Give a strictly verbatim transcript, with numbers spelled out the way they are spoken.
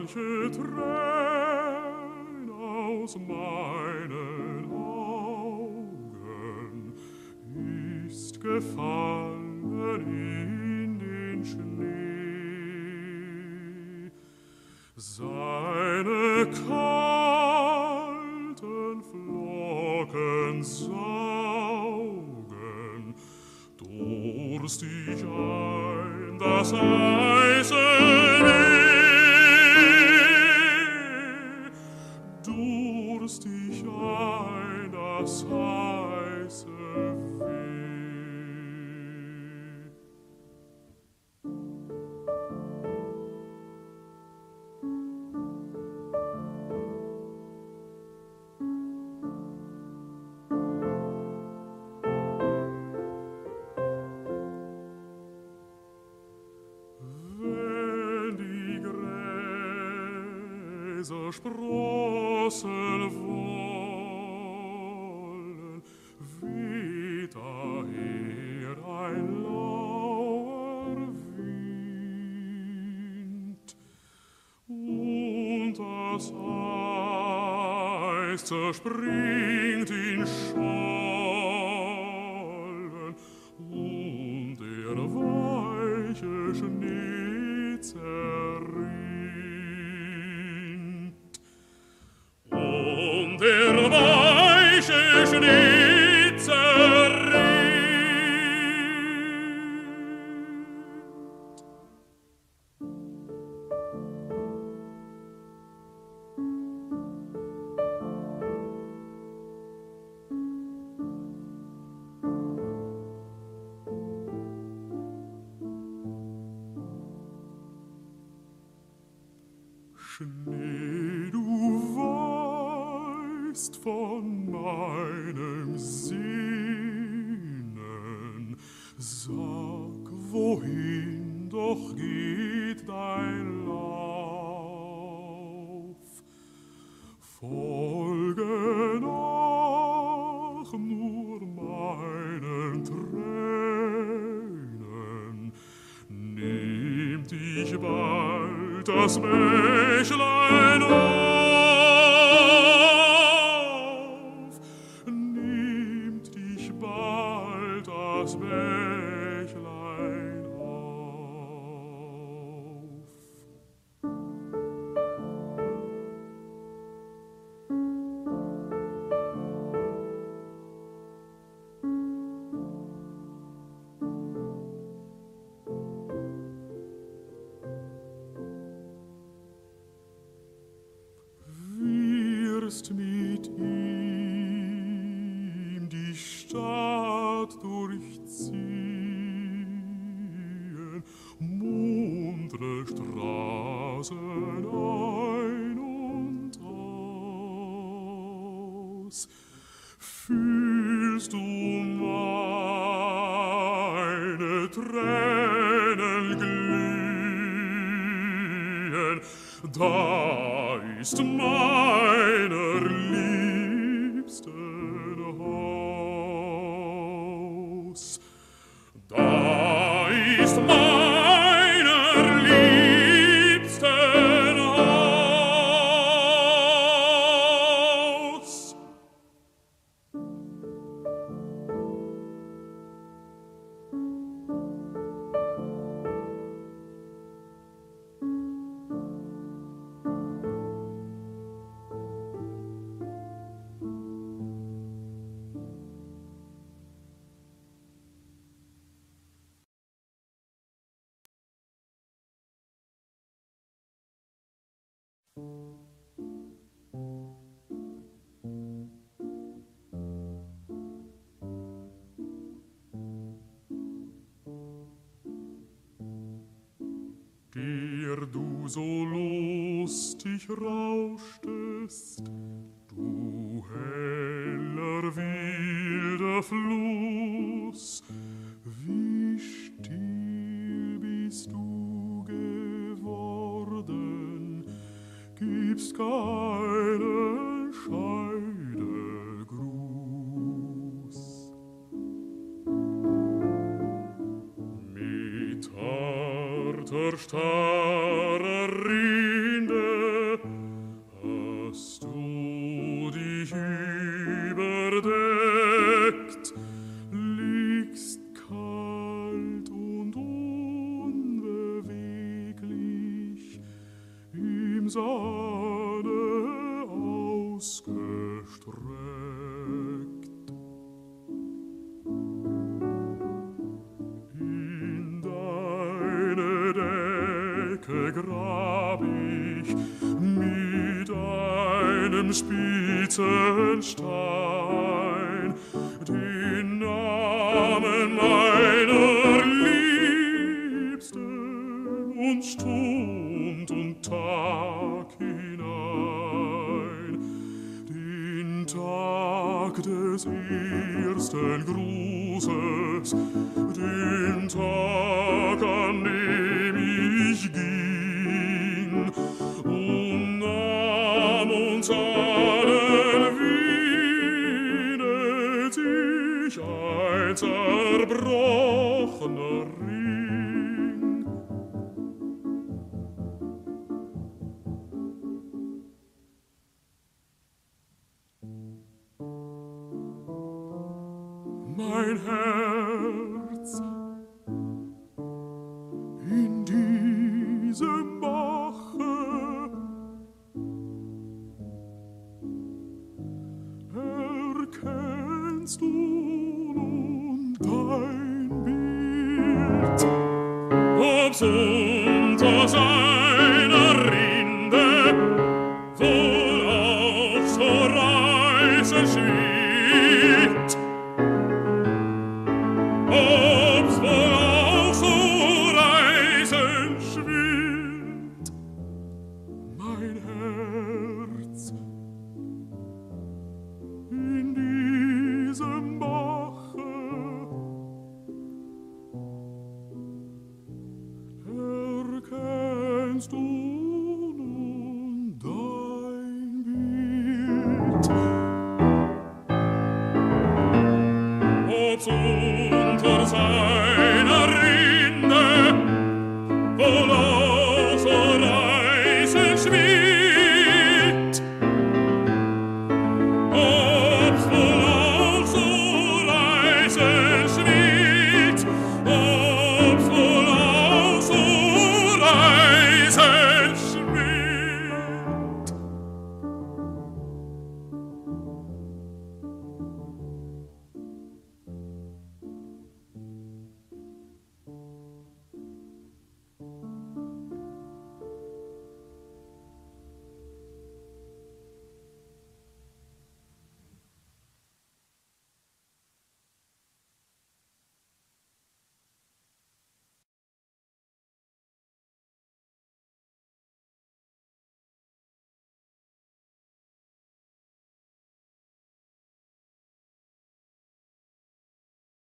manche Träne aus meinen Augen ist gefallen in den Schnee. Seine kalten Flocken saugen durstig ein das heiße Weh, durstig ein das heiße Weh. Sprossen wollen, weht daher ein lauer Wind, und das Eis zerspringt in Schollen, und der weiche Schnee zerrinnt. Der weiche Schnee zerrinnt. Schnee, du weißt von meinem Sehnen, sag, wohin doch geht dein Lauf? Folge nach nur meinen Tränen, nehmt dich bald das Bächlein auf, nehmt dich bald das Bächlein auf. Wirst mit ihm die Stadt durchziehen, muntre Straßen ein und aus. Fühlst du meine Tränen glühen, da ist meiner Liebsten Haus. Da ist meiner Liebsten Haus. Der du so lustig rauschtest, du heller wilder Fluss, wie still bist du geworden, gibst keinen Scheidegruß. Mit harter, starrer Rinde im Saale ausgestreckt. In deine Decke grab ich mit einem spitzen Stein den Namen meiner Liebsten und Stund und Tag hinein, den Tag des ersten Grußes, den Tag, an dem ich ging und nahm uns allen wienet sich ein zerbrochener Ring. Mein Herz in diesem Bache erkennst du nun dein Bild, ob's unter seiner Rinde wohl auch so Reise schwingt. Oh,